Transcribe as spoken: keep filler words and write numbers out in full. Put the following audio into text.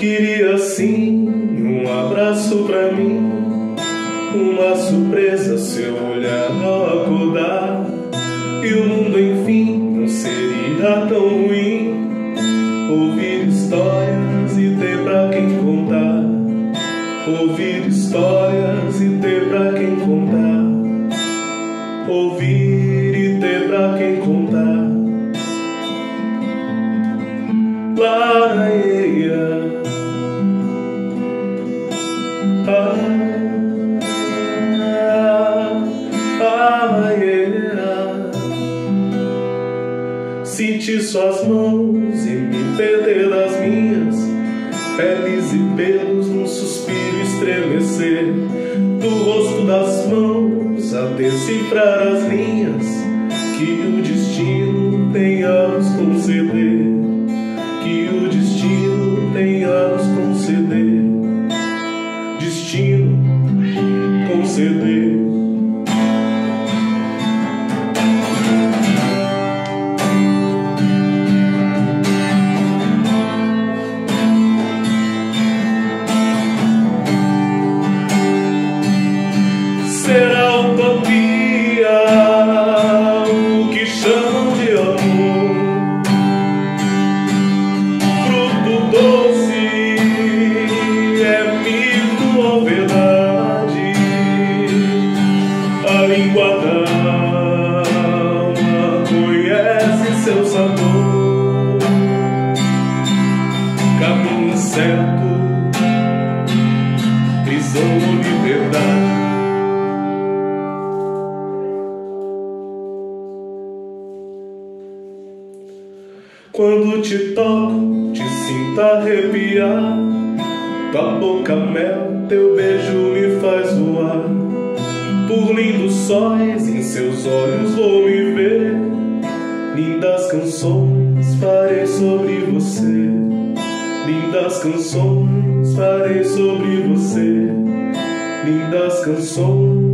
Queria sim um abraço pra mim, uma surpresa, seu olhar ao acordar, e o mundo enfim não seria tão ruim. Ouvir histórias e ter pra quem contar, ouvir histórias e ter pra quem contar, ouvir e ter pra quem contar. Laia, ah, ah, yeah. Sentir suas mãos e me perder das minhas, peles e pelos num suspiro estremecer, do rosto das mãos a decifrar as linhas que o destino tem a nos conceder, que o destino tem a nos conceder, destino conceder. Será utopia o que chamam de amor, fruto doce, é mito ou verdade? A língua da alma conhece seu sabor, caminho certo, prisão ou liberdade. Quando te toco, te sinto arrepiar, tua boca mel, teu beijo me faz voar, por lindos sóis em seus olhos vou me ver, lindas canções farei sobre você, lindas canções farei sobre você, lindas canções